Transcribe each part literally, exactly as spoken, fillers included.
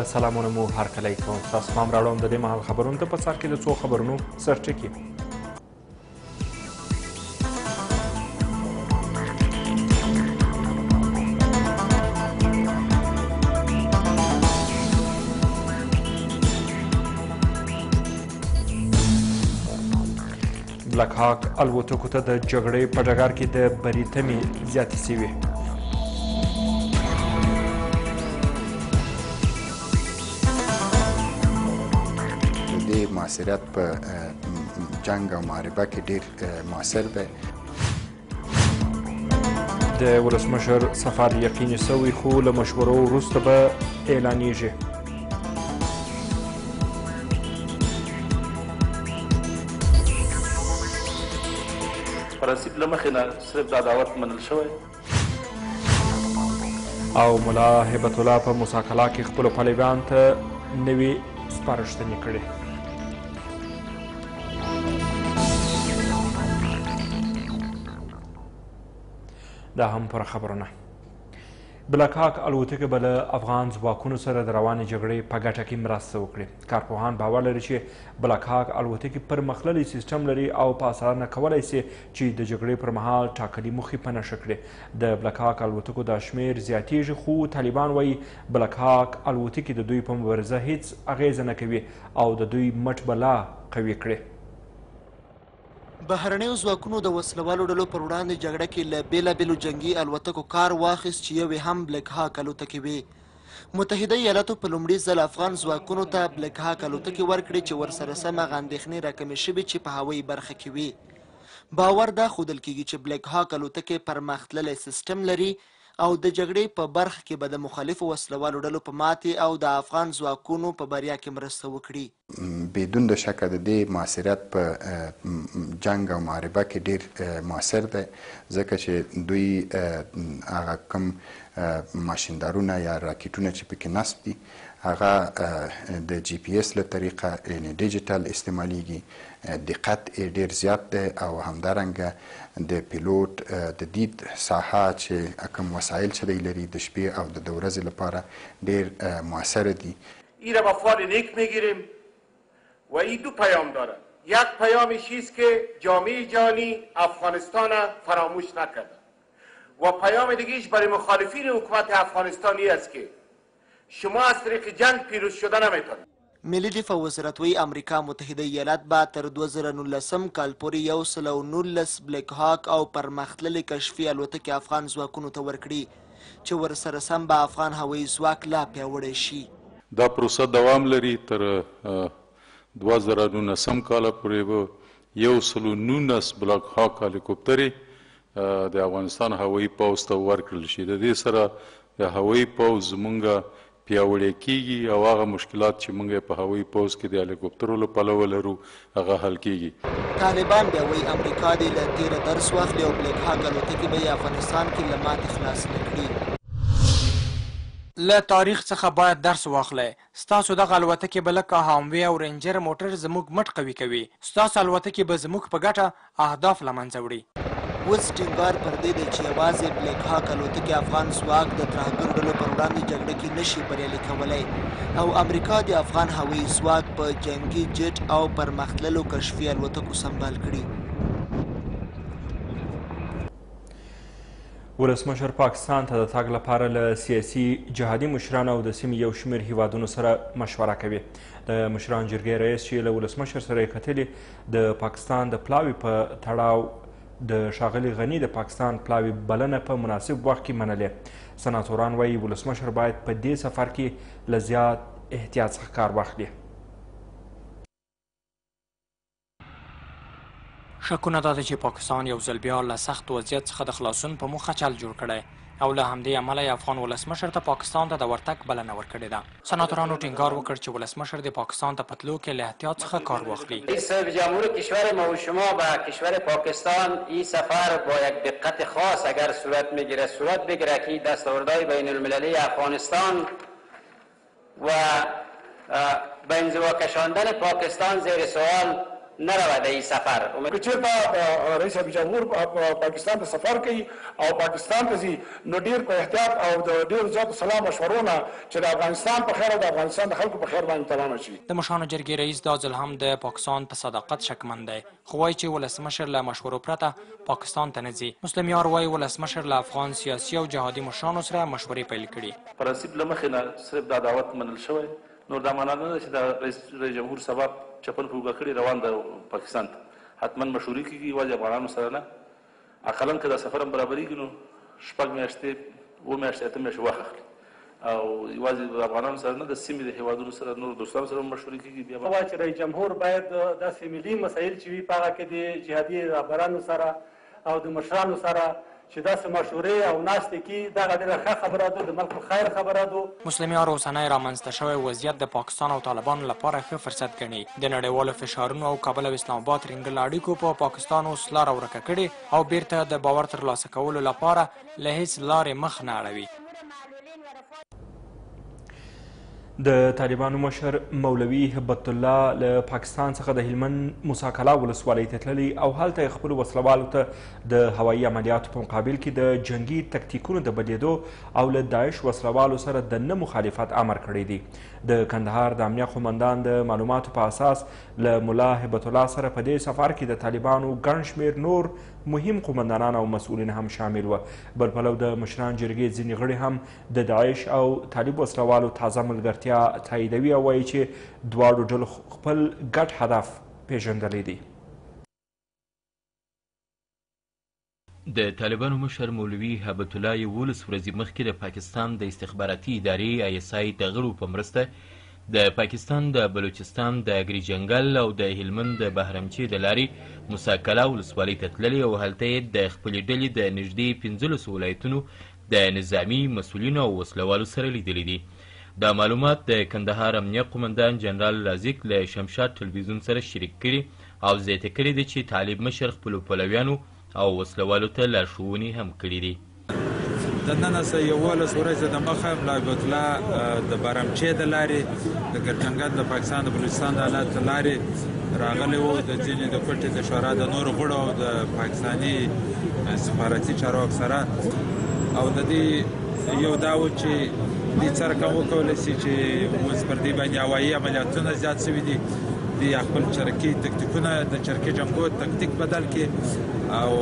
سلامونه مو هرکلی کوم. تاسو هم راوړم د دې مهال خبرونو ته په سر کې د څو خبرونو سرټکي. بلک هاک الوتکو ته د جګړې په ډګر کې د بریتمې زیاتې شوې. معاصرت په جنگ او محاربه کې ډیر موثر دی. د ولسمشر سفر یقیني شوی خو له مشورو وروسته به اعلانیږي. پرنسیپ له مخې نه صرف دا دعوت منل شوی. او ملا هبت الله په موساکلا کې خپلو پلویانو ته نوې سپارښتنې کړې. دا هم پر خبرونه. بلک هاک الوتکه به له افغان ځواکونو سره د روانې جګړې په ګټه کې مرسته وکړي. کارپوهان باور لري چې بلک هاک الوتکې پرمختللی سیستم لري او په اسانه کولی شي چې د جګړې پر مهال ټاکلي موخې په نښه کړي. د بلک هاک الوتکو دا شمیر زیاتیږي خو طالبان وایي بلک هاک الوتکې د دوی په مبارزه هیڅ اغیزه نه کوي او د دوی مټ به لا قوي کړي. بهرنیو ځواکونو د وسلوالو ډلو پر وړاندې جګړه کې له بېلابېلو جنګي الوتکو کار واخیست چې یوې هم بلک هاک الوتکې وې. متحده ایالاتو په لومړي ځل افغان ځواکونو ته بلک هاک الوتکې ورکړې چې ورسره سم هغه اندېښنې راکمې شوې چې په هوایي برخه کې وې. باور دا ښودل کېږي چې بلک هاک الوتکې پرمختللی سیستم لري او د جګړې په برخه کې به د مخالفو وسلوالو ډلو په ماتې او د افغان ځواکونو په بریا کې مرسته وکړي. بدون د شکه د دې موثریت په جنگ او محاربه کې ډیر موثر دی ځکه چې دوی هغه کم ماشیندارونه یا راکټونه چې پکې نصب دي هغه د جی پی اس له طریقه یعنې ډیجیټل استعمالیږي. دقت ډیر زیات دی او همدارنګه د پیلوټ د دید ساحه چې کوم وسایل چې دی لري د شپې او د ورځې لپاره ډیر موثر دي. این را با فال نیک میگیریم و این دو پیام دارد. یک پیامش است که جامعه جهانی افغانستان فراموش نکرده و پیام دیگهش برای مخالفین حکومت افغانستانی است که شما از طریق جنگ پیروز شده نمیتونید. ملي دفاع وزارت وایي امریکا متحده ایالات به تر دوه زره نولسم کال پورې یو سل او نولس بلک هاک او پرمختللې کشفي الوتکې افغان ځواکونو ته ورکړي چې ورسره سم به افغان هوایي ځواک لا پیاوړی شي. دا پروسه دوام لري تر دوه زره نولسم کال پورې به یو سل او نولس بلک هاک هلیکوپترې د افغانستان هوایي پوځ ته ورکړل شي. د دې سره د هوایي پوځ زموږ پیاوړی کیږي او هغه مشکلات چې موږ په هوایي پوځ کې د هلیکوپترو له پلوه لرو هغه حل کیږي. طالبان بیا وایي امریکا دې له تیره درس واخلي او بلک هاک الوتکې به یې افغانستان کې له ماتې خلاص نه کړي. له تاریخ څخه باید درس واخلئ. ستاسو دغه الوتکې به لکه هاموی او رینجر موټر زموږ مټ قوي کوي. ستاسو الوتکې به زموږ په ګټه اهداف له منځه وړي. اوس ټینګار پر دې دی چې یوازې بلک هاک الوتکې افغان ځواک د ترهګرو ډلو پر وړاندې جګړه کې نشي بریالي کولی او امریکا د افغان هوایي ځواک په جنګي جټ او پرمختللو کشفي الوتکو سمبال کړي. ولسمشر پاکستان ته د تګ لپاره له سیاسي جهادي مشرانو او د سیمې یو شمېر هیوادونو سره مشوره کوي. د مشران جرګې رئیس چې له ولسمشر سره یې کتلي د پاکستان د پلاوي په تړاو د ښاغلي غني د پاکستان پلاوي بلنه په مناسب وخت کې منلې. سناتوران وایي ولسمشر باید په دې سفر کې له زیات احتیاط څخه کار واخلي. شکونه دا ده چې پاکستان یو ځل بیا له سخت وضعیت څخه د خلاصون په موخه چل جوړ کړی او له همدې امله یې افغان ولسمشر ته پاکستان ته د ورتګ بلنه ورکړې ده. سناتورانو ټینګار وکړ چې ولسمشر د پاکستان ته په تلو کې له احتیاط څخه کار واخلي. صدر جمهور کشور ما و شما به کشور پاکستان این سفر با یک دقت خاص اگر صورت میگیره صورت بگیره که دستاوردهای بین المللی افغانستان و به انزوا کشاندن پاکستان زیر سوال نرود این سفر. که چېرته رئیس جمهور پاکستان ته سفر کوي او پاکستان ته ځي نو ډېر په احتیاط او د ډېرو زیاتو صلاح مشورو نه چې د افغانستان په خیر او د افغانستان د خلکو په خیر باندې تمامه شي. د مشرانو جرګې رئیس دا ځل هم د پاکستان په صداقت شکمن دی، خو وایي چې ولسمشر له مشورو پرته پاکستان ته نه ځي. مسلم یار وایي ولسمشر له افغان سیاسي او جهادي مشرانو سره مشورې پیل کړي. پرنسیپ له مخې نه صرف دا دعوت منل شوی، نور دا معنا نه ده چې د رئیس جمهور سبا چپن په اوږه کړي روان ده پاکستان ته. حتما مشورې کېږي یوازې افغانانو سره نه. اقلا که دا سفر هم برابرېږي نو شپږ میاشتې اووه میاشتې اته میاشتې وخت اخلي او یوازې د افغانانو سره نه د سیمې د هېوادونو سره نورو دوستانو سره هم مشورې کېږي. بیا وایي چې رئیس جمهور باید داسې ملي مسایل چې وي په هغه کې د جهادي رهبرانو سره او د مشرانو سره چې داسې مشورې او ناستې کي دغه ډېره ښه خبره ده، د ملک خیر خبره ده. مسلم یار اوسنی رامنځته شوی وضعیت د پاکستان او طالبانو لپاره ښه فرصت ګڼي. د نړیوالو فشارونو او کابل او اسلام آباد رینګل اړیکو په پاکستان اوس لاره ورکه کړې او بیرته د باور ترلاسه کولو لپاره له هیڅ لارې مخ نه اړوي. د طالبانو مشر مولوي هبت الله له پاکستان څخه د هلمند موسی کلا ولسوالۍ ته تللی او هلته یې خپلو وسلوالو ته د هوایي عملیاتو په مقابل کې د جنګي تکتیکونو د بدلیدو او له داعش وسلوالو سره د نه مخالفت امر کړی دی. د کندهار د امنیه قومندان د معلوماتو په اساس له ملا هبت الله سره په دې سفر کې د طالبانو ګڼ شمېر نور مهم قومندانان او مسؤلین هم شامل وه. بل پلو د مشران جرګې ځینې غړي هم د داعش او طالب وسلوالو تازه ملګرتیا تاییدوي او وایي چې دواړو ډلو خپل ګډ هدف پیژندلی دی. د طالبانو مشر مولوي هبت الله یولس ورځې مخکې د پاکستان د استخباراتي ادارې آی اس آی د غړو په مرسته د پاکستان د بلوچستان د اګری جنګل او د هلمند د بهرمچې د لارې موسی کلا ولسوالۍ ته تللي او هلته یې د خپلې ډلې د نږدې پنځلسو ولایتونو د نظامي مسؤلینو او وسلوالو سره لیدلي دي. دا معلومات د کندهار امنیه قومندان جنرال رازق له شمشاد تلویزیون سره شریک کړي او زیاته کړي دي چې طالب مشر خپلو پلویانو او وسلوالو ته لارښوونې هم کړي دي. د نن څه یولس ورځې د مخه ملا هبت الله د بهرمچې د لارې د ګرجنګل د پاکستان د بلوچستان د حالات د لارې راغلی و د ځینې د کوټې د شورا د نورو غړو او د پاکستاني سفارتي چارواکو سره او د دې یو دا و چې دې څه رقم وکولی شي چې اوس پر دې باندې هوایي عملیاتونه زیات شوي دي. د خپل چرکي تکتیکونه د چرکي جنګو تکتیک بدل کړي او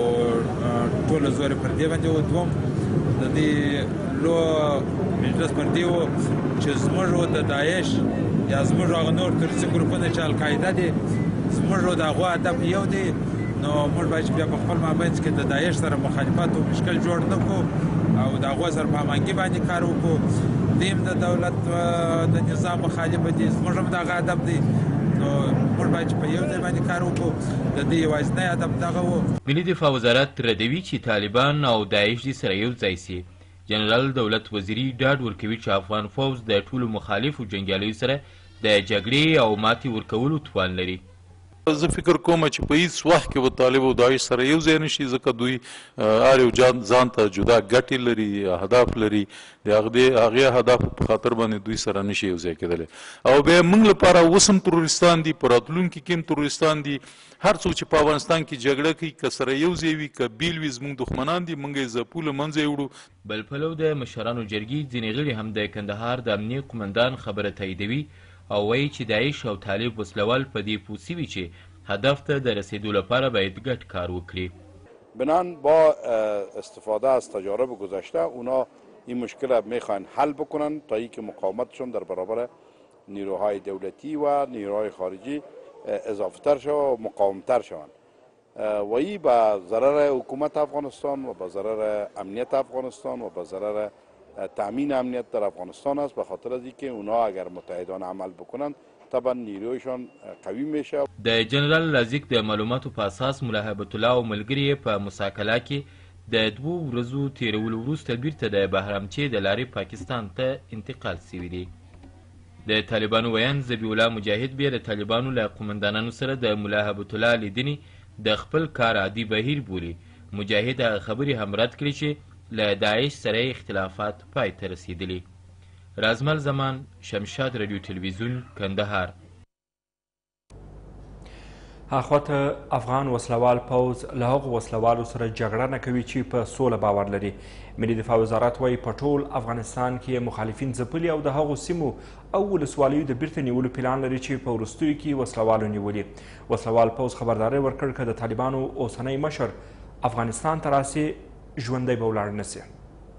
ټوله زور پر دې باندې و. دوم د دې لو مجلس پر دې و چې زموږ د داعش یا زموږ هغه نور تروریستي ګروپونه چې القاعده دي زموږ د هغو هدف یو دی، نو موږ باید بیا په خپل مابینځ کې د داعش سره مخالفت او مشکل جوړ نه کړو او د هغو سره په هماهنګي باندې کار وکړو. دیم د دولت د نظام مخالف دي، زموږ هم دغه هدف دی، نو موږ باید په یو ځای باندې کار وکړو. د دې یوازینی هدف دغه و. ملي دفاع وزارت ردوي چې طالبان او داعش دې سره یو ځای سي. جنرال دولت وزیري ډاډ ورکوي چې افغان فوز د ټولو مخالفو جنګیالیو سره د جګړې او ماتې ورکولو توان لري. زه فکر کوم چې په هیڅ وخت کې به طالب او داعش سره یو ځای نشي، ځکه دوی هر یو ځان ته جدا ګټې لري، اهداف لري. د هغې اهدافو په خاطر باندې دوی سره نشي یو ځای کېدلی. او بیا موږ لپاره اوس هم تروریستان دي، په راتلونکي کې هم تروریستان دي. هر څوک چې په افغانستان کې جګړه کوي که سره یو ځای وي که بیل وي زموږ دښمنان دي، موږ یې ځپو له منځه یې وړو. بل پلو د مشرانو جرګې ځینې غړي هم د کندهار د امنیه قومندان خبره تاییدوي او وایي چې داعش او طالب وسلوال په دې پوه سوي چې هدف ته د رسیدو لپاره باید ګډ کار وکړي. بنان با استفاده از تجارب گذشته اونا این مشکل را میخوان حل بکنن تا اینکه مقاومتشون در برابر نیروهای دولتی و نیروهای خارجی اضافتر شود و مقاومتر شوند و این به ضرر حکومت افغانستان و به ضرر امنیت افغانستان و به ضرر تامین امنیت در افغانستان است، به خاطر از اینکه اونا اگر متحدانه عمل بکنند طبعا نیرویشان قوی میشه. د جنرال رازق د معلوماتو په اساس ملا هبت الله او ملګري په موسی کلا کې د دوو ورځو تیرولو وروسته بیرته د بهرمچې د لارې پاکستان ته انتقال سوي دي. د طالبانو ویان ذبیح الله مجاهد بیا د طالبانو له قومندانانو سره د ملا هبت الله لیدنې د خپل کار عادي بهیر بولي. مجاهد هغه خبرې هم رد کړي چې له داعش سره اختلافات پای ته رسیدلي. رازمل زمان، شمشاد رادیو تلویزیون، کندهار. هاخواته افغان وسلوال پوځ له هغو وسلوالو سره جګړه نه کوي چې په سوله باور لري. ملي دفاع وزارت وایي په ټول افغانستان کې مخالفین ځپلي او د هغو سیمو او ولسوالیو د بیرته نیولو پلان لري چې په وروستیو کې وسلوالو نیولي. وسلوال پوځ خبرداری ورکړ که د طالبانو اوسنی مشر افغانستان ته راسي ژوندی به ولاړ نه سي.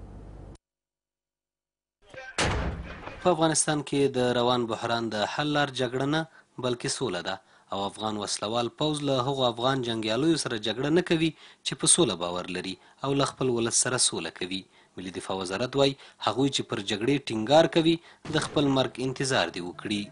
په افغانستان کې د روان بحران د حل لار جګړه نه بلکې سوله ده او افغان وسلوال پوځ له هغو افغان جنګیالیو سره جګړه نه کوي چې په سوله باور لري او له خپل ولس سره سوله کوي. ملي دفاع وزارت وایي هغوی چې پر جګړې ټینګار کوي د خپل مرګ انتظار دې وکړي.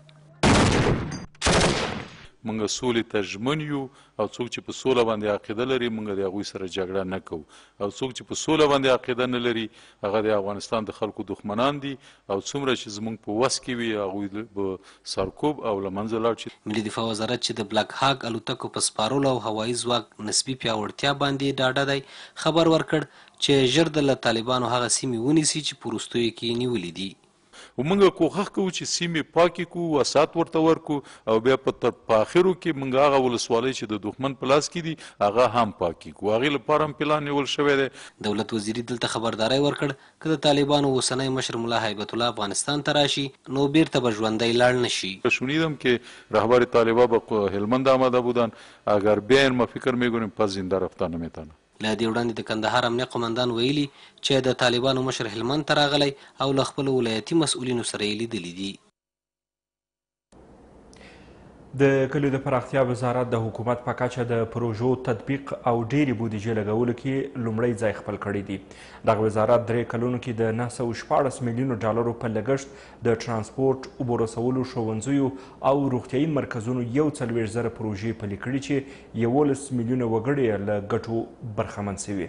موږ سولې ته ژمن یو او څوک چې په سوله باندې عقیده لري موږ د هغوی سره جګړه نه کوو او څوک چې په سوله باندې عقیده نه لري هغه د افغانستان د خلکو دښمنان دي او څومره چې زموږ په وس کې وي هغوی به سرکوب او له منځه لاړ شي. ملي دفاع وزارت چې د بلاک هاک الوتکو په سپارلو او هوایي ځواک نسبي پیاوړتیا باندې ډاډه دی خبر ورکړ چې ژر د له طالبانو هغه سیمې ونیسي چې په وروستیو کې نیولې دي. ومنګه کوښښ کوو چې سیمې پاکې کړو وسات ورته ورکړو او بیا په آخرو کې موږ هغه ولسوالۍ چې د دښمن په لاس کې دي هغه هم پاکې کړو. هغې لپاره هم پلان نیول شوی دی. دولت وزیري دلته خبرداری ورکړ که د طالبانو اوسنی مشر ملا هیبت الله افغانستان ته راشي نو بیرته به ژوندی لاړ نه شي. شنیدم که رهبر طالبان به هلمند آمده بودن اگر بیاین ما فکر میکنیم پس زنده رفتن نمیتونه. له دې وړاندې د کندهار امنیه قمندان ویلي چې د طالبانو مشر هلمند ته راغلی او له خپلو ولایتي مسؤلینو سره یې لیدلي دي. د کلیو د پراختیا وزارت د حکومت په کچه د پروژو تطبیق او ډیرې بودیجې لګولو کې لومړی ځای خپل کړی دی. دغه وزارت درې کلونو کې د نهه سوه شپاړس میلیونو ډالرو په لګښت د ترانسپورټ، اوبو رسولو، ښوونځیو او روغتیایي مرکزونو یو څلوېښت زره پروژې پلي کړي چې یولس میلیونه وګړي یې له ګټو برخمن سوي.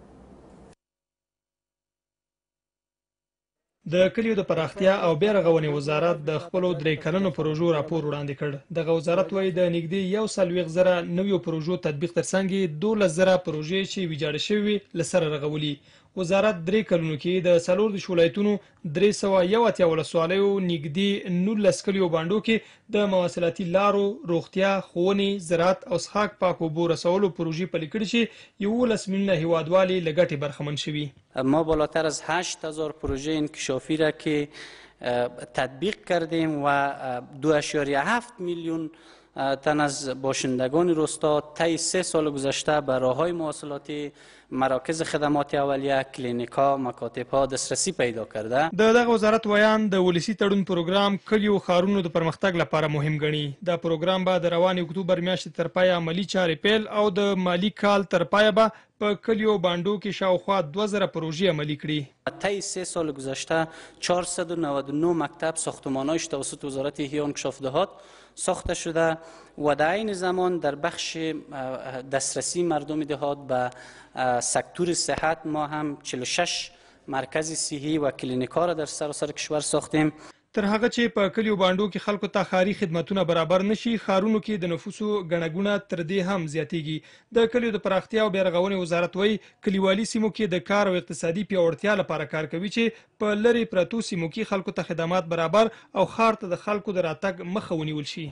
د کلیو د پراختیا او بیا رغونې وزارت د خپلو درې کلنو پروژو راپور وړاندې کړ. دغه وزارت وایي د نږدې یو څلوېښت زره نویو پروژو تطبیق ترڅنګ یې دولس زره پروژې چې ویجاړې شوې وي له سره رغولي. وزارت درې کلونو کې د څلور دېرش ولایتونو درې سوه یو اتیا ولسوالیو نږدې نولس کلیو بانډو کې د مواصلاتي لارو، روغتیا، ښوونې، زراعت او څښاک پاکو اوبو رسولو پروژې پلي کړي چې یولس میلیونه هیوادوال یې له ګټې برخمن شوي. ما بالاتر از هشت هزار پروژه انکشافی را که تطبیق کردیم و دو اشاریه هفت میلیون تن از باشندگان روستا طی سه سال گذشته به راههای مواصلاتی، مراکز خدمات اولیه، کلینیکا، مکاتبها دسترسی پیدا کرده. د دغه وزارت ویان د ولسی تړون پروګرام کلیو ښارونو د پرمختګ لپاره مهم ګڼي. دا پروګرام به د روان اکتوبر میاشتې تر پایه عملي چارې پیل او د مالی کال تر پایه به په کلیو بانډو کې شاوخوا دوه زره پروژې عملي کړي. طی سه سال گذشته چهارصد و نود و نه مکتب ساختمان‌هایش توسط وزارت احیا و انکشاف دهات ساخته شده و در این زمان در بخش دسترسی مردم دهات به سکتور صحت ما هم چهل و شش مرکز صحی و کلینیکا را در سراسر کشور ساختیم. تر هغه چې په کلیو بانډو کې خلکو ته ښاري خدمتونه برابر نشي ښارونو کې د نفوسو ګڼه تر دې هم زیاتیږي. د کلیو د پراختیا او بیا رغونې وزارت وایي کلیوالي سیمو کې د کار او اقتصادي پیاوړتیا لپاره کار کوي چې په لرې پرتو سیمو کې خلکو ته خدمات برابر او ښار ته د خلکو د راتګ مخه ونیول شي.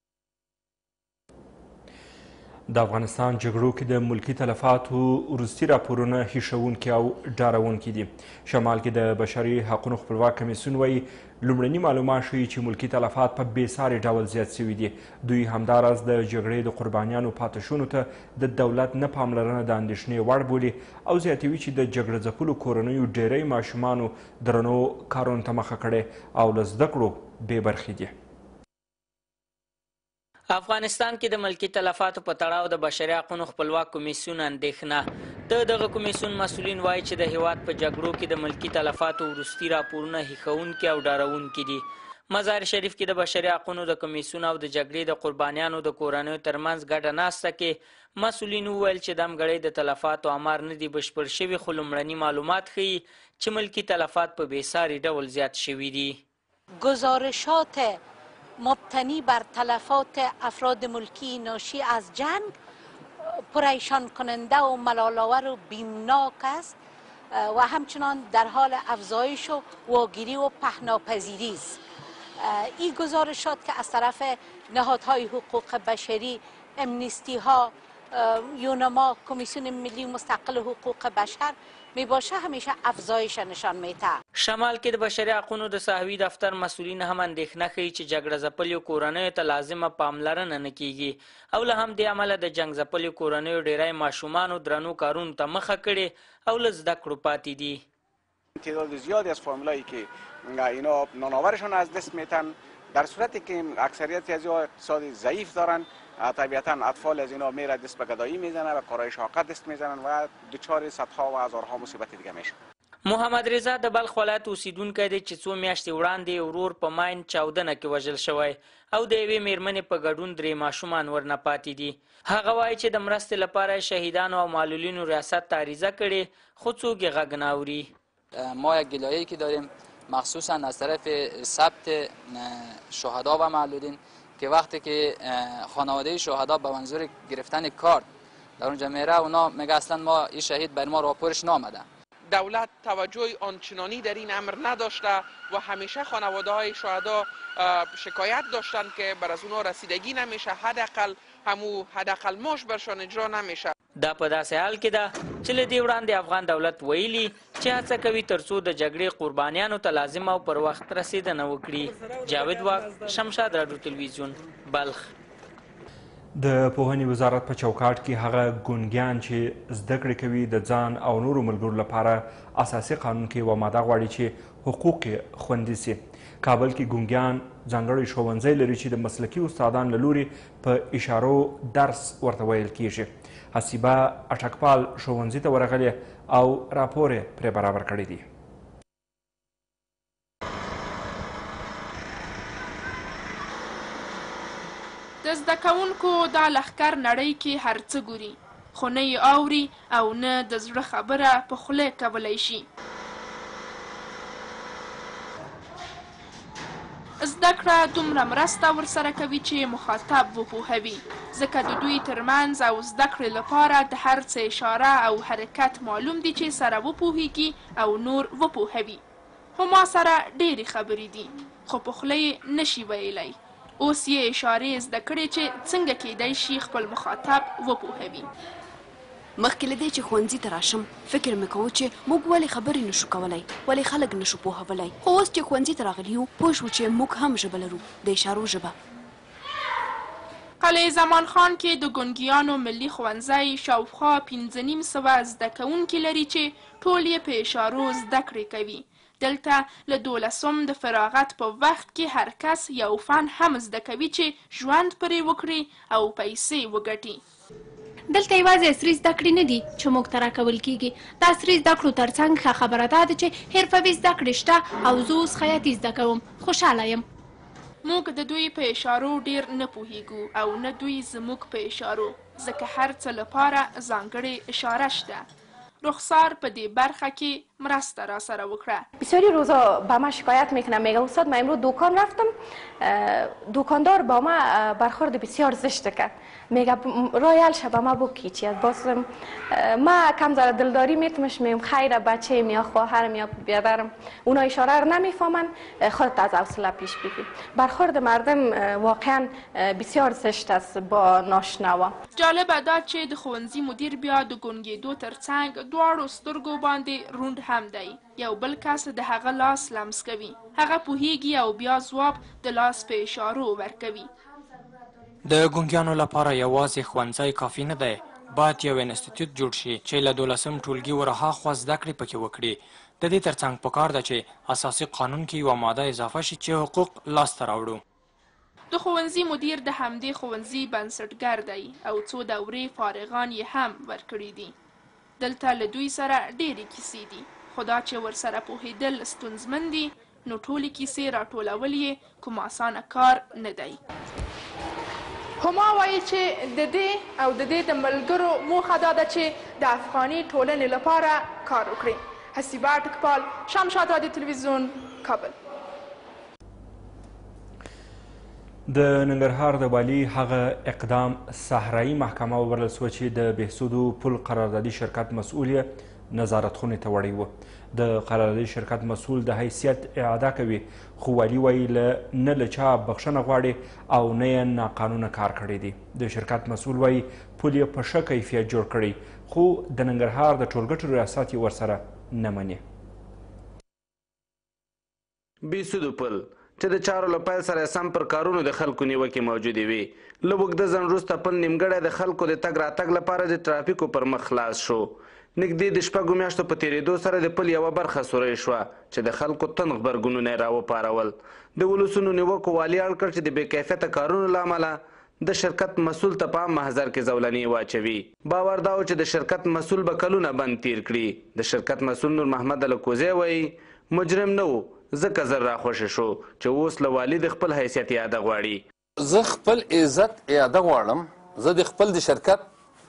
د افغانستان جګړو کې د ملکي تلفاتو وروستي راپورونه هیښوونکي او ډارونکي دي. شمال کې د بشري حقونو خپلواک کمیسیون وایي لومړني معلومات ښیي چې ملکي تلفات په بېساري ډول زیات شوي دي. دوی همداراز د جګړې د قربانیانو پاتې شونو ته د دولت نه پاملرنه د اندېښنې وړ بولي او زیاتوي چې د جګړه ځپلو کورنیو ډیری ماشومانو درنو کارونو ته مخه کړې او له زده کړو بې برخې دي. افغانستان کې د ملکي تلفاتو په تړاو د بشري حقونو خپلواک کمیسیون اندېښنه. د دغه کمیسیون مسؤلین وایي چې د هیواد په جګړو کې د ملکي تلفاتو وروستي راپورونه هیښوونکي او ډارونکي دي. مزار شریف کې د بشري حقونو د کمیسیون او د جګړې د قربانیانو د کورنیو ترمنځ ګډه ناسته کې مسؤلین وویل چې د همګړۍ د تلفاتو آمار نه دي بشپړ شوي خو لومړني معلومات ښیي چې ملکي تلفات په بېساري ډول زیات شوي دي. گزارشات مبتنی بر تلفات افراد ملکی ناشی از جنگ پریشان کننده و ملال‌آور و بیمناک است و همچنان در حال افزایش و واگیری و پهناپذیری است. این گزارشات که از طرف نهادهای حقوق بشری امنیستی ها، یونما، کمیسیون ملی مستقل حقوق بشر می باشه همیشه افزایش نشان میده. شمال کې د بشري حقونو د صحوي دفتر مسؤلین هم اندېښنه ښیي چې جګړه ځپلیو کورنیو ته لازمه پاملرنه نه کیږي او له همدې امله د جنګ ځپلیو کورنیو ډیری ماشومانو درنو کارونو ته مخه کړې او له زده کړو پاتې دي. تعداد زیادی از فامیلایی که اینا نانآورشان از دست میتن، در صورتی که اکثریت از اینها اقتصاد ضعیف دارن، طبیعتا اطفال از اینا میره دست به گدایی میزنن و کارهای شاقه دست میزنن و دچار صدها و هزارها مصیبت دیگه میشن. محمد رضا د بلخ ولایت اوسیدونکی دی چې څو میاشتې وړاندې ورور په ماین چاودنه کې وژل شوی او د یوې میرمنې په ګډون درې ماشومان ورنه پاتې دي. هغه وایي چې د مرستې لپاره شهیدانو او معلولینو ریاست ته عریضه کړې خو څوک یې غږ نه اوري. ما یک گلایه‌ای که داریم مخصوصا از طرف ثبت شهدا و معلولین که وقتی که خانواده شهدا به منظور گرفتن کارت در اونجا میره اونا میگه اصلا ما این شهید بر ما راپورش نامده. دولت توجه آنچنانی در این امر نداشته و همیشه خانواده های شهدا شکایت داشتن که بر از اونا رسیدگی نمیشه، حداقل همو حداقل ماش برشان اجرا نمیشه. دا په داسې حال کې ده چې له دې وړاندې افغان دولت ویلي چې هڅه کوي ترڅو د جګړې قربانیانو ته لازمه او پر وخت رسیدنه وکړي. جاوید واق، شمشاد راډیو تلویزیون، بلخ. د پوهنې وزارت په چوکاټ کې هغه ګونګیان چې زده کړې کوي د ځان او نورو ملګرو لپاره اساسي قانون کې یوه ماده غواړي چې حقوق یې خوندي سي. کابل کې ګونګیان ځانګړی ښوونځی لري چې د مسلکي استادان له لوري په اشارو درس ورته ویل کیږي. حسیبه اټکپال ښوونځي ته ورغلې او راپور یې پرې برابر کړی دی. د زده کوونکو دا لښکر نړۍ کې هر څه ګوري خو نه یې اوري او نه د زړه خبره په خوله کولی شي. زده کړه دومره مرسته ورسره کوي چې مخاطب وپوهوي، ځکه د دوی ترمنځ او زده کړې لپاره د هر څه اشاره او حرکت معلوم دي چې سره وپوهیږي او نور وپوهوي. خو ما سره ډېرې خبرې دي خو په خوله یې نشي ویلی. اوس یې اشارې زده کړې چې څنګه کیدای شي خپل مخاطب وپوهوي. مخکې له دې چې ښوونځي ته راشم فکر مې کوو چې موږ ولې خبرې نشو کولی، ولې خلک نشو پوهولی. خو اوس چې ښوونځي ته راغلي یو پوه شو چې موږ هم ژبه لرو، د اشارو ژبه. قلعه زمان خان کې د ګونګیانو ملي ښوونځی شاوخوا پنځه نیم سوه زده کوونکي لري چې ټول یې په اشارو زده کړې کوي. دلته له دولسم د فراغت په وخت کې هر کس یو فن هم زده کوي چې ژوند پرې وکړي او پیسې وګټي. دلته یوازې عصري زده کړې نه دي چې موږ ته راکول کیږي. د عصري زده کړو ترڅنګ ښه خبره دا ده چې حرفوي زده کړې شته او زه اوس خیاطي زده کوم. خوشحاله یم. موږ د دوی په اشارو ډیر نه پوهیږو او نه دوی زموږ په اشارو، ځکه هر څه لپاره ځانګړې اشاره شته. رخسار په دې برخه کې مرسته را سره وکړه. بسیاری روزا با من شکایت میکنه، میگه استاد من امروز دکان رفتم، دکاندار با ما برخورد بسیار زشت کرد، میگه رایل شه با ما بکی چی باز ما کم ذره دلداری میتمش میم خیر بچه یا خواهرم یا برادرم اونا اشاره رو نمیفهمن، خودت از حوصله پیش بگیر. برخورد مردم واقعا بسیار زشت است با ناشنوا. جالبه دا چې د ښوونځي مدیر بیا د ګونګېدو ترڅنګ دواړو سترګو باندې روند هم دی. یو بل کس د هغه لاس لمس کوي، هغه پوهیږي او بیا ځواب د لاس په اشارو ورکوي. د ګونګیانو لپاره یوازې ښوونځی کافي نه دی، باید یو انسټیټیوټ جوړ شي چې له دولسم ټولګي ورهاخوا زده کړې پکې وکړي. د دې ترڅنګ پکار ده چې اساسي قانون کې یوه ماده اضافه شي چې حقوق لاسته راوړو. د ښوونځي مدیر د همدې ښوونځي بنسټګر دی او څو دورې فارغان یې هم ورکړي دي. دلته له دوی سره ډېرې کیسې دي، خو دا چې ورسره پوهېدل ستونزمن دي نو ټولې کیسې راټولول یې کوم اسانه کار نه دی. هما وایي چې د دې او د دې د ملګرو موخه دا ده چې د افغاني ټولنې لپاره کار وکړي. حسیبه اټکپال، شمشاد راډیو تلویزیون، کابل. د ننګرهار د والي هغه اقدام صحرایي محکمه وبلل سوه چې د بهسودو پل قراردادي شرکت مسؤل یې نظارت خونې ته وړی و. د قراردادي شرکت مسؤل د حیثیت اعاده کوي خو والي وایي نه له چا بخښنه غواړي او نه یې ناقانونه کار کړی دی. د شرکت مسؤل وایي پل یې په ښه کیفیت جوړ کړی خو د ننګرهار د ټولګټو ریاست یې ورسره نه مني. بیسودو پل چې د چارو له پیل سره سم پر کارونو د خلکو نیوکې موجودې وي. له اوږده ځنډ وروسته پل نیمګړی د خلکو د تګ راتګ لپاره د ترافیکو پر مخ خلاص شو. نږدې د شپږو میاشتو په تېرېدو سره د پل یوه برخه سوری شوه چې د خلکو تند غبرګونونه یې راوپارول. د ولسونو نیوکو والي اړ کړ چې د بې کیفیته کارونو له امله د شرکت مسؤل ته په عام محضر کې زولنې واچوي. باور دا و چې د شرکت مسؤل به کلونه بند تیر کړي. د شرکت مسؤل نور محمد الکوزی وایي مجرم نه و ځکه زر راخوشې شو چې اوس له والي د خپل حیثیت اعاده غواړي. زه خپل عزت اعاده غواړم. زه د خپل د شرکت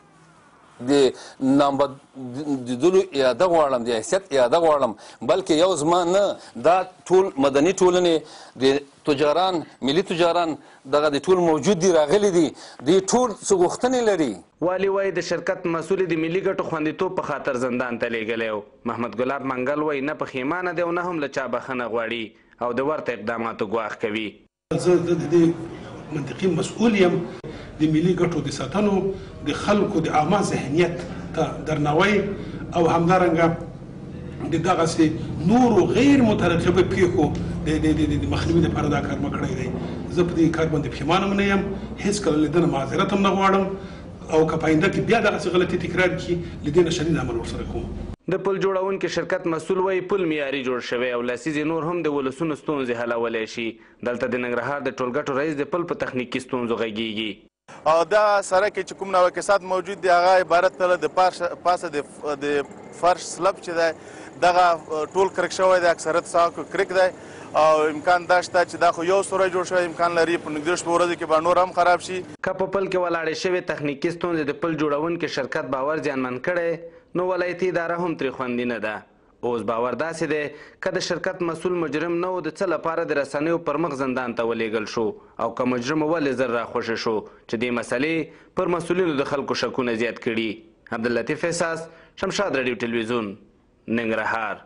د نامبدلو اعاده غواړم، د حیثیت اعاده غواړم. بلکې یو زما نه دا ټول مدني ټولنې د تجاران ملي تجاران دغه د ټول موجود دي راغلي دي دوی ټول څه غوښتنې لري. والي وایي د شرکت مسؤل د ملي ګټو خوندیتوب په خاطر زندان ته لیږلی و. محمد ګلاب منګل وایي نه پښیمانه دی او نه هم له چا بخښنه غواړي او د ورته اقداماتو ګواښ کوي. زه د دې منطقي مسؤل یم د ملي ګټو د ساتنو د خلکو د عامه ذهنیت ته درناوی او همدارنګه د دغسې نورو غیر مترقبه پیښو د مخنیوي لپاره دا کار مه کړی دی. زه په دې کار باندې پښیمانه هم نه یم، هېڅکله له ده نه معذرت هم نه غواړم او که په آینده کې بیا دغسې غلطي تکرار کړي له دې نه شدید عمل ورسره کوم. د پل جوړونکي شرکت مسؤل وایي پل معیاري جوړ شوی او لسیزې نور هم د ولسونو ستونزې حلولی شي. دلته د ننګرهار د ټولګټو رئیس د پل په تخنیکي ستونزو غږیږي. او دا سړک چې کوم نوکسات موجود دی هغه عبارت ته د پاسه د فرش سلب چې دی دغه ټول کرک شوی دی، اکثریت ساکو کرک دی او امکان دا شته چې دا خو یو سوری جوړ شوی امکان لري په نږدې شپو ورځو کې به نور هم خراب شي. که په پل کې ولاړې شوې تخنیکي ستونزې د پل جوړونکي شرکت باور زیانمن کړی نو ولایتي اداره هم ترې خوندي نه ده. اوس باور داسې دی که د شرکت مسؤل مجرم نه و د څه لپاره د رسنیو پر مخ زندان ته ولېږل شو او که مجرم ولې زر راخوښه شو چې دې مسلې پر مسؤلینو د خلکو شکونه زیات کړي. عبداللطیف احساس، شمشاد راډیو تلویزیون، ننګرهار.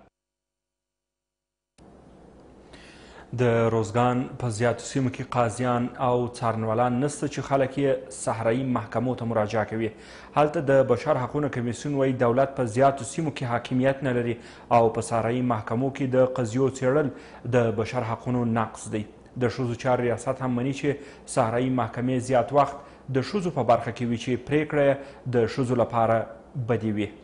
د روزګان په زیاتو سیمو کې قاضیان او څارنوالان نسته چې خلک یې صحرایي محکمو ته مراجعه کوي. هلته د بشر حقونو کمیسیون وایي دولت په زیاتو سیمو کې حاکمیت نه لري او په صحرایي محکمو کې د قضیو څېړل د بشر حقونو نقض دی. د ښځو چارو ریاست هم مني چې صحرایي محکمې زیات وخت د ښځو په برخه کې وي چې پریکړه د ښځو لپاره بدې وي.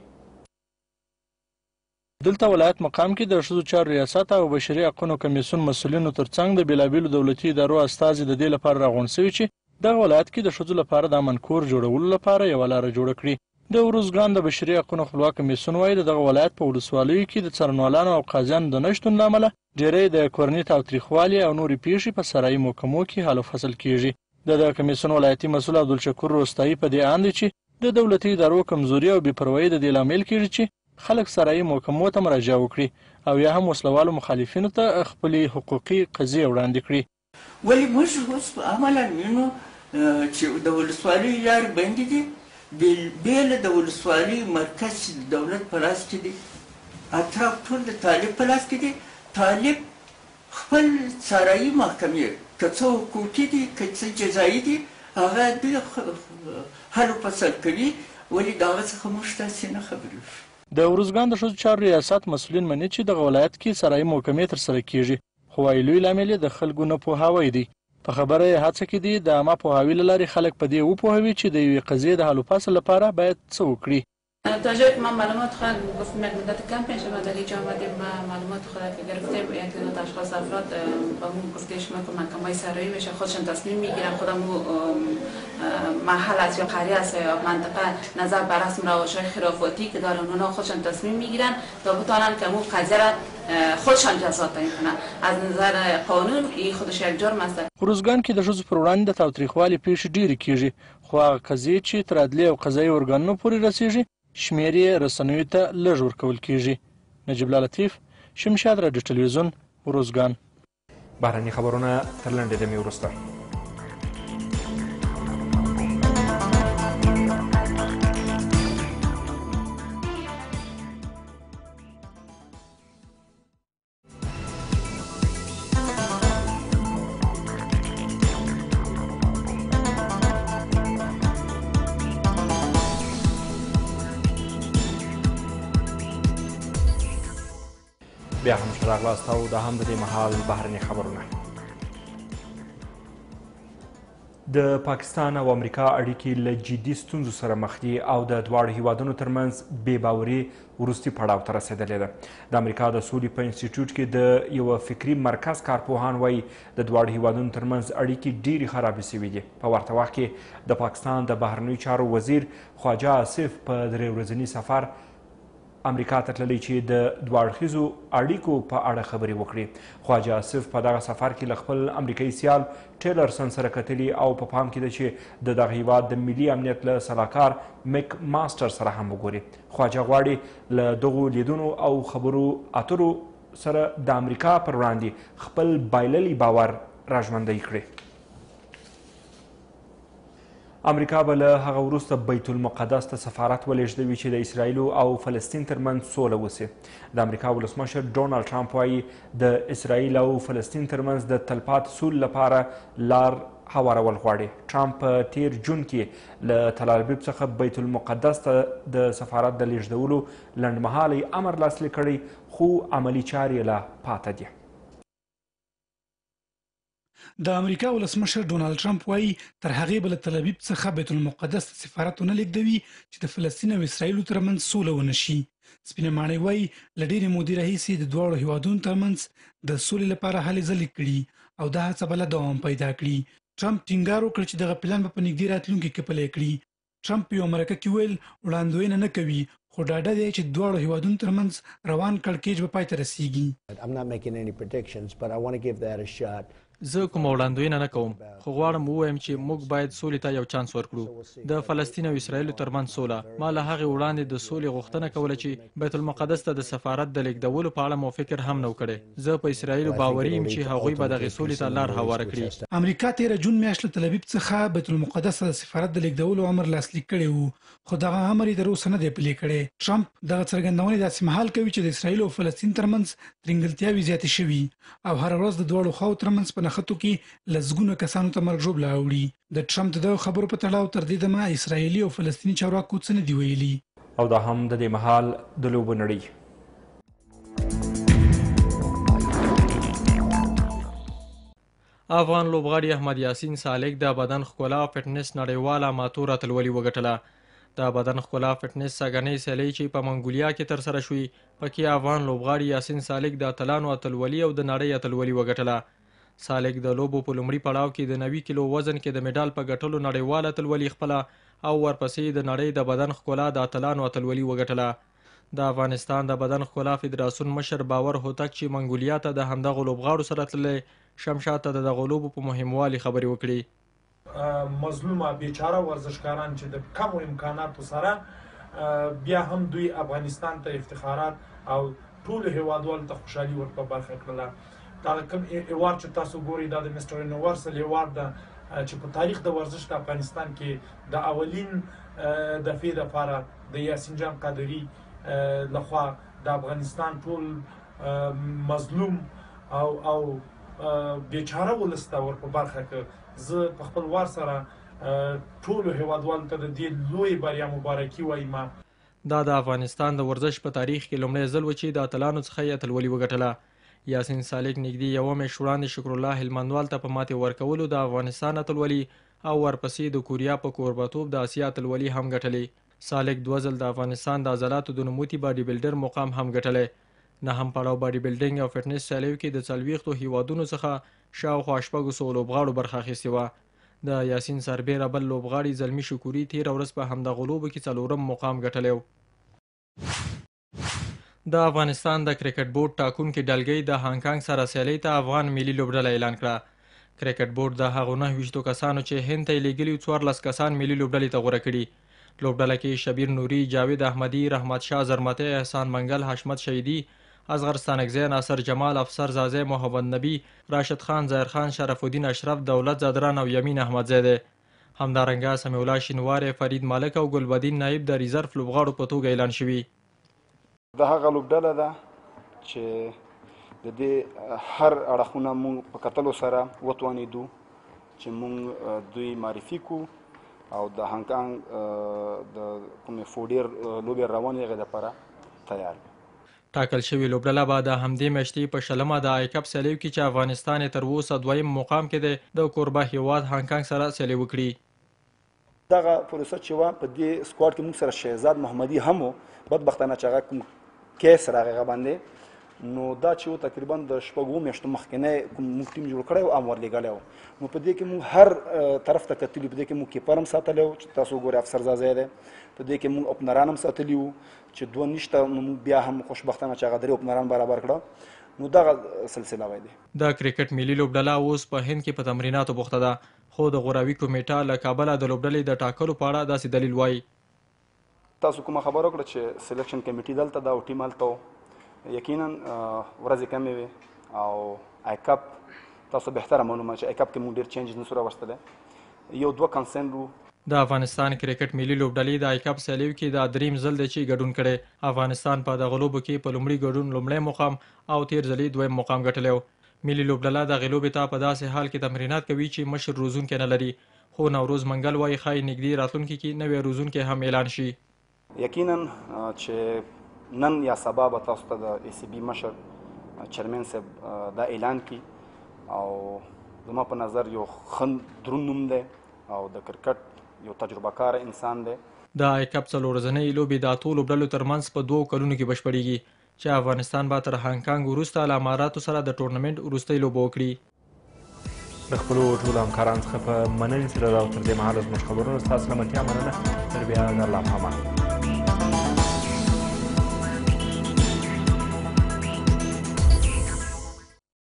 دلته ولایت مقام کې د ښځو چارو ریاست او بشري حقونو کمیسیون مسؤلینو ترڅنګ د بېلابېلو دولتي ادارو استازي د دې لپاره راغونډ شوي چې دغه ولایت کې د ښځو لپاره د امن کور جوړولو لپاره یوه لاره جوړه کړي. د ارزګان د بشري حقونو خپلواک کمیسیون وایي د دغه ولایت په ولسوالیو کې د څارنوالانو او قاضیانو د نشتون له امله ډېری د کورني تاوتریخوالي او نورې پیښې په صحرایي محکمو کې حل و فصل کیږي. د دغه کمیسیون ولایتي مسؤل عبدالشکور روستایي په دې اند دی چې د دولتي ادارو کمزوري او بېپروایي د دې لامل کیږي چې خلک صحرایي محکمو ته مراجعه وکړي او یا هم وسلوالو مخالفینو ته خپلې حقوقي قضیې وړاندې کړي. ولې موږ اوس په عملا وینو چې د ولسوالۍ لارې بندې دي، بېله د ولسوالۍ مرکز چې د دولت په لاس کې دی، اطراف ټول د طالب په لاس کې دی. طالب خپل صحرایي محکمې که څه حقوقي دي که څه جزایي دي هغه دوی حل و فصل کوي. ولې د هغه څخه موږ تاسې نه خبرېږو. د ارزګان د ښځو چارو ریاست مسؤلین مني چې دغه ولایت کې صحرایي محکمې ترسره کیږي خو وایي لوی لامل یې د خلکو نه پوهاوی دی. په خبره یې هڅه کې دي د عامه پوهاوي له لارې خلک په دې وپوهوي چې د یوې قضیې د حل و فصل لپاره باید څه وکړي. تا جایی که ما معلومات خود گفتم یک مدت کم پیش ما در اینجا آمدیم معلومات خود که گرفتیم یک تعداد اشخاص افراد با اون گفته شما که محکمه صحرایی میشه خودشون تصمیم میگیرن خودم محل است یا قریه است یا منطقه نظر بر رسم روش خرافاتی که دارن اونا خودشون تصمیم میگیرن تا بتونن که اون قضیه را خودشان جزا تعیین کنن. از نظر قانون این خودش یک جرم است. روزګان کې د ښځو پر وړاندې د تاوتریخوالي پیښې ډېرې کیږي خو هغه قضیې چې تر عدلي او قضایي ارګانونو پورې رسیږي شمېر یې رسنیو ته لږ ورکول کیږي. نجیب الله لطیف، شمشاد راډیو تلویزیون، روزګان. بهرني خبرونه تر لنډې دمې وروسته. بیا هم ښه راغلاست او دا هم د دې مهال بهرني خبرونه. د پاکستان او امریکا اړیکې له جدي ستونزو سره مخ دي او د دواړو هیوادونو ترمنځ بې باوري وروستي پړاو ته رسېدلې ده. د امریکا د سولې په انسټیټیوټ کې د یوه فکري مرکز کارپوهان وایي د دواړو هیوادونو ترمنځ اړیکې ډېرې خرابې شوي دي. په ورته وخت کې د پاکستان د بهرنیو چارو وزیر خواجه آصف په درې ورځني سفر امریکا ته تللی چې د دوه اړخیزو اړیکو په اړه خبرې وکړي. خواجه آصف په دغه سفر کې له خپل امریکایي سیال ټیلرسن سره کتلي او په پا پام کې ده چې د دغه هیواد د ملي امنیت له سلاکار میک ماسټر سره هم وګوري. خواجه غواړي له دغو لیدونو او خبرو اترو سره د امریکا پر وړاندې خپل بایللي باور راژوندی کړي. امریکا به له هغه وروسته بیت المقدس ته سفارت ولېږدوي چې د اسرائیلو او فلسطین ترمنځ سوله وسي. د امریکا ولسمشر ډونالډ ټرمپ وایي د اسرائیل او فلسطین ترمنځ د تلپاتې سولې لپاره لار هوارول غواړي. ټرمپ په تیر جون کې له تلابیب څخه بیت المقدس ته د سفارت د لېږدولو لنډمهالی امر لاسلیک کړی خو عملي چارې لا پاته دي. د امریکا ولسمشر ډونالډ ټرمپ وایي تر هغې به له تل ابیب څخه بیت المقدس ته سفارت ونه لېږدوي چې د فلسطین او اسرائیلو ترمنځ سوله ونه شي. سپینه ماڼۍ وایي له ډېرې مودې راهیسې د دواړو هیوادونو ترمنځ د سولې لپاره هلې ځلې کړي او دا هڅه به لا دوام پیدا کړي. ټرمپ ټینګار وکړ چې دغه پلان به په نږدې راتلونکي کې پلی کړي. ټرمپ په یوه مرکه کې ویل وړاندوینه نه کوي خو ډاډه دی چې دواړو هیوادونو ترمنځ روان کړکېچ به پای ته رسیږي. زه کوم وړاندوینه نه کوم خو غواړم ووایم چې موږ باید سولې ته یو چانس ورکړو. د فلسطین او اسرائیلو ترمنځ سوله. ما له هغې وړاندې د سولې غوښتنه کوله چې بیت المقدس ته د سفارت د لیږدولو په اړه مو فکر هم نه و کړی. زه په اسرائیلو باوري یم چې هغوی به دغې سولې ته لار هواره کړي. امریکا تېره جون میاشت له تل ابیب څخه بیت المقدس ته د سفارت د لیږدولو امر لاسلیک کړی و خو دغه امر یې تر اوسه نه دی پلی کړی. ټرمپ دغه څرګندونې داسې مهال کوي چې د اسرائیلو او فلسطین ترمنځ ترنګلتیاوې زیاتې شوي او هره ورځ د دواړو خواو ترمنځ په نښتو کې لسګونه کسانو ته مرګ ژوبله اوړي. د ټرمپ د دغو خبرو په تړاو تر دې دمه اسرائیلي او فلسطیني چارواکو څه نه دي ویلي. او دا هم د دې مهال د لوبو نړۍ. افغان لوبغاړي احمد یاسین سالک د بدن ښکلا فټنس نړیواله ماتور اتلولي وګټله. د بدن ښکلا فټنس سږنۍ سیالۍ چې په منګولیا کې ترسره شوې پکې افغان لوبغاړي یاسین سالک د اتلانو اتلولي او د نړۍ اتلولي وګټله. سالک د لوبو په لومړي پړاو کې د نوي کیلو وزن کې د میډال په ګټلو نړیوال اتلولي خپله او ورپسې د نړۍ د بدن ښکلا د اتلانو اتلولي وګټله. د افغانستان د بدن ښکلا فدراسیون مشر باور هوتک چې منګولیا ته د همدغو لوبغاړو سره تللی شمشاد ته د دغو لوبو په مهموالي خبرې وکړي. مظلومه بیچاره ورزشکاران چې د کمو امکاناتو سره بیا هم دوی افغانستان ته افتخارات او ټولو هیوادوالو ته خوشحالي ور په برخه کړله. دا کوم ایوارډ چې تاسو ګورئ دا د مستر یونیورسل ایوارډ ده چې په تاریخ د ورزش د افغانستان کې د اولین دفعې لپاره د یاسین جان قادري لخوا د افغانستان ټول مظلوم او او بیچاره ولس ته ور په برخه کړ. زه په خپل وار سره ټولو هیوادوالو ته د دې لوی بریا مبارکي وایم. دا د افغانستان د ورزش په تاریخ کې لومړی ځل و چې د اتلانو څخه یې اتلولي وګټله. یاسین سالک نږدې یوه میاشت وړاندې شکرالله هلمندوال ته په ماتې ورکولو د افغانستان اتلولي او ورپسې د کوریا په کوربتوب د اسیا اتلولي هم ګټلې. سالک دوه ځل د افغانستان د عضلاتو د نوموتي باډي بلډر مقام هم ګټلی. نهم پړاو باډي بلډینګ او فټنس سیالیو کې د څلوېښتو هیوادونو څخه شاوخوا شپږو سوو لوبغاړو برخه اخیستې وه. د یاسین سربیره بل لوبغاړي زلمي شکوري تېره ورځ په همدغو لوبو کې څلورم مقام ګټلی و. د افغانستان د کرکټ بورډ ټاکونکي ډلګۍ د هانګ سره سیالۍ ته افغان ملي لوبډله اعلان کړه. کرکټ بورډ د هغو نهه ویشتو کسانو چې هند ته یې لیږلي څوارلس کسان ملي لوبډلې ته غوره کړي. لوبډله کې شبیر نوري، جاوید احمدي، رحمت شاه زرمتی، احسان منګل، حشمت شهیدي، اصغر ستانکزی، ناصر جمال، افسر زازی، محمد نبی، راشد خان، ظاهر خان، شرف الدین اشرف، دولت زادران او یمین احمدزی دی. همدارنګه سمیع الله شینواری، فرید مالک او ګلبدین نایب د ریزرف لوبغاړو په توګه اعلان شوي. د هغه لوبډله ده چې د دې هر اړخونه مونږ په کتلو سره وتوانېدو چې مونږ دوی معرفي کړو او د هانګ کانګ د کومې فوډیر لوبې روانې هغې دپاره تیار. ټاکل شوې لوبډله به د همدې میاشتې په شلمه د آی کپ سیالیو کې چې افغانستان یې تر اوسه دویم مقام کې دی د کوربه هیواد هانګ کانګ سره سیالي وکړي. دغه پروسه چې وه په دې سکواډ کې موږ سره شهزاد محمدي هم و، بدبختانه چې هغه کوم کیس راغی هغه باندې، نو دا چې و تقریبا د شپږو میاشتو مخکینی کوم موږ ټیم جوړ کړی و هم ورلېږلی و. نو په دې کې موږ هر طرف ته کتلي، په دې کې موږ کیپر هم ساتلی و چې تاسو وګورئ افسر ځای دی، په دې کې موږ اوپنران هم ساتلي وو چې دوه نشته، نو موږ بیا هم خوشبختانه چې هغه درې اوپنران برابر کړه. نو دغه سلسله وای دی. د کرکټ ملي لوبډله اوس په هند کې په تمریناتو بوخته ده، خو د غوراوي کمیټه له کابله د لوبډلې د ټاکلو په اړه داسې دلیل وایي. تاسو کومه خبره وکړه چې سلیکشن کمیټې دلته ده او ټیم هلته و، یقینا ورځې کمې وې او آی کپ تاسو بهتره معلومه چې آی کپ کې موږ ډېر چینجز نسو راوستلی. یو دوه کنسرن وو. د افغانستان کرکټ ملي لوبډلې د آی کپ سیالیو کې دا دریم ځل دی چې ګډون کړی. افغانستان په دغه لوبو کې په لومړي ګډون لومړی مقام او تیر ځلې دویم مقام ګټلی و. ملي لوبډله دغې لوبې ته په داسې حال کې تمرینات کوي چې مشر روزونکی نه لري، خو نوروز منګل وایي ښایي نږدې راتلونکي کې نوی روزونکی هم اعلان شي. یقینا چې نن یا سبا به تاسو ته د ای سی بي مشر چیرمن صاحب دا اعلان کړي، او زما په نظر یو ښه دروند نوم دی او د کرکټ یو تجربه کار انسان دی. د آی کپ څلور ورځنۍ لوبې د اتو لوبډلو ترمنځ په دوو کلونو کې بشپړېږي چې افغانستان به تر هانګ کانګ وروسته له اماراتو سره د ټورنمنټ وروستۍ لوبه وکړي. د خپلو ټولو همکارانو څخه په مننې سره دا تر دې مهاله زموږ خبرونه ستاسو سلامتیا مننه. تر بیا د الله په امان.